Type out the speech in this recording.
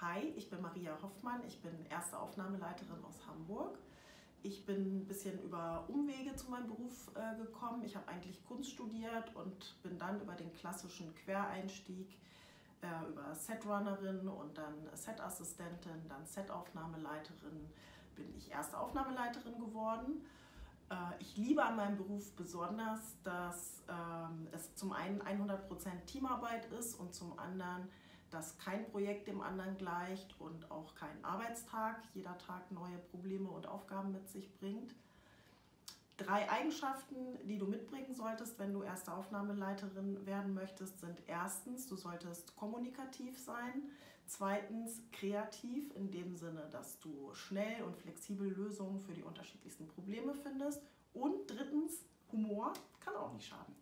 Hi, ich bin Maria Hoffmann, ich bin erste Aufnahmeleiterin aus Hamburg. Ich bin ein bisschen über Umwege zu meinem Beruf gekommen. Ich habe eigentlich Kunst studiert und bin dann über den klassischen Quereinstieg über Setrunnerin und dann Setassistentin, dann Setaufnahmeleiterin, bin ich erste Aufnahmeleiterin geworden. Ich liebe an meinem Beruf besonders, dass es zum einen 100% Teamarbeit ist und zum anderen, dass kein Projekt dem anderen gleicht und auch kein Arbeitstag, jeder Tag neue Probleme und Aufgaben mit sich bringt. 3 Eigenschaften, die du mitbringen solltest, wenn du erste Aufnahmeleiterin werden möchtest, sind erstens, du solltest kommunikativ sein, zweitens kreativ, in dem Sinne, dass du schnell und flexibel Lösungen für die unterschiedlichsten Probleme findest und drittens, Humor kann auch nicht schaden.